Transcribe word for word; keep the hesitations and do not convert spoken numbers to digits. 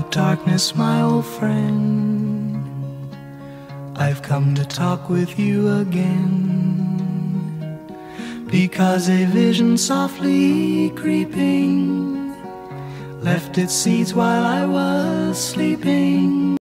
of darkness, my old friend, I've come to talk with you again, because a vision softly creeping left its seeds while I was sleeping.